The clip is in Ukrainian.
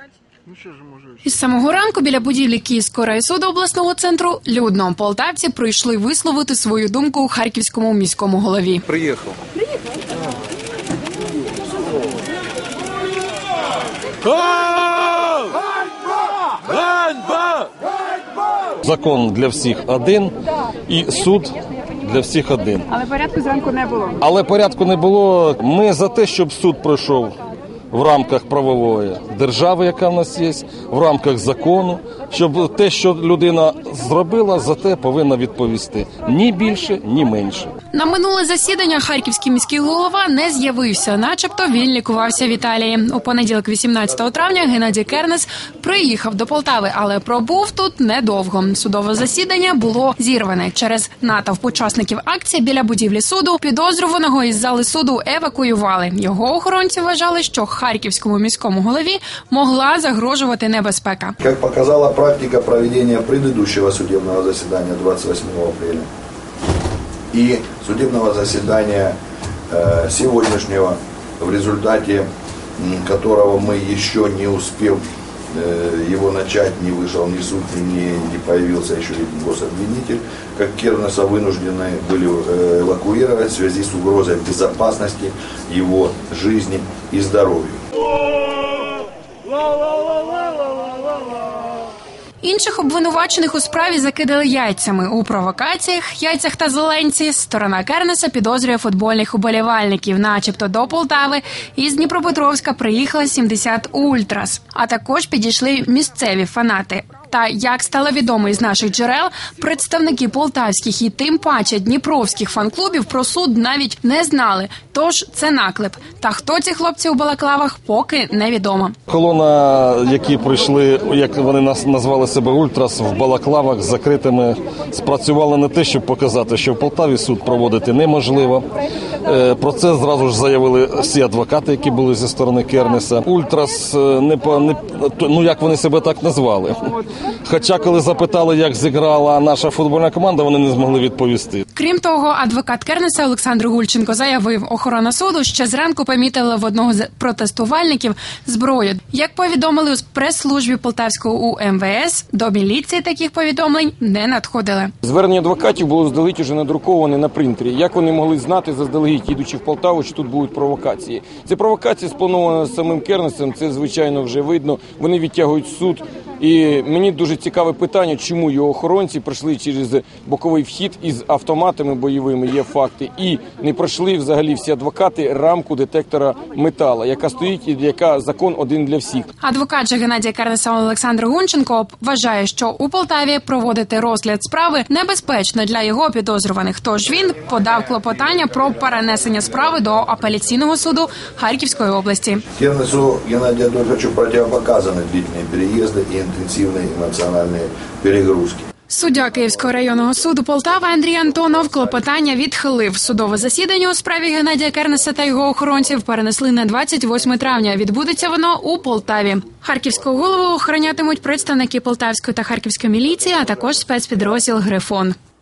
Із самого ранку біля будівлі Київського райсуду обласного центру людно. Полтавці прийшли висловити свою думку харківському міському голові. Приїхав. Закон для всіх один і суд для всіх один. Але порядку зранку не було. Але порядку не було. Ми за те, щоб суд пройшов в рамках правової держави, яка в нас є, в рамках закону, щоб те, що людина зробила, за те повинна відповісти. Ні більше, ні менше. На минуле засідання харківський міський голова не з'явився, начебто він лікувався в Італії. У понеділок, 18 травня, Геннадій Кернес приїхав до Полтави, але пробув тут недовго. Судове засідання було зірване. Через натовп учасників акції біля будівлі суду підозрюваного із зали суду евакуювали. Його охоронці вважали, що харківському міському голові могла загрожувати небезпека. Як показала практика проведения предыдущего судебного заседания 28 апреля и судебного заседания сегодняшнего, в результате которого мы еще не успев его начать, не вышел ни суд, не появился еще и гособвинитель, как Кернеса вынуждены были эвакуировать в связи с угрозой безопасности его жизни и здоровью. Інших обвинувачених у справі закидали яйцями. У провокаціях, яйцях та зеленці сторона Кернеса підозрює футбольних уболівальників. Начебто до Полтави із Дніпропетровська приїхало 70 ультрас. А також підійшли місцеві фанати. Та, як стало відомо із наших джерел, представники полтавських і тим паче дніпровських фан-клубів про суд навіть не знали. Тож це наклеп. Та хто ці хлопці у балаклавах, поки невідомо. Колона, які прийшли, як вони назвали себе ультрас, в балаклавах з закритими, спрацювали не те, щоб показати, що в Полтаві суд проводити неможливо. Про це зразу ж заявили всі адвокати, які були зі сторони Кернеса. Ультрас, як вони себе так назвали. Хоча, коли запитали, як зіграла наша футбольна команда, вони не змогли відповісти. Крім того, адвокат Кернеса Олександр Гульченко заявив, охорона суду ще зранку помітила в одного з протестувальників зброю. Як повідомили у прес-службі Полтавського УМВС, до міліції таких повідомлень не надходили. Звернення адвокатів було заздалегідь уже надруковане на принтері. Як вони могли знати заздалегідь, їдучи в Полтаву, що тут будуть провокації? Це провокації сплановані самим Кернесом, це, звичайно, вже видно. Вони відтягують суд. І мені дуже цікаве питання, чому його охоронці пройшли через боковий вхід із автоматами бойовими, є факти, і не пройшли взагалі всі адвокати рамку детектора металу, яка стоїть і яка закон один для всіх. Адвокат же Геннадія Кернеса Олександр Гунченко вважає, що у Полтаві проводити розгляд справи небезпечно для його підозрюваних. Тож він подав клопотання про перенесення справи до апеляційного суду Харківської області. Кернесу Геннадию Адольфовичу противопоказаны длительные переезды и интенсивные эмоциональные перегрузки. Суддя Київського районного суду Полтави Андрій Антонов клопотання відхилив. Судове засідання у справі Геннадія Кернеса та його охоронців перенесли на 28 травня. Відбудеться воно у Полтаві. Харківського голову охоронятимуть представники полтавської та харківської міліції, а також спецпідрозділ «Грифон».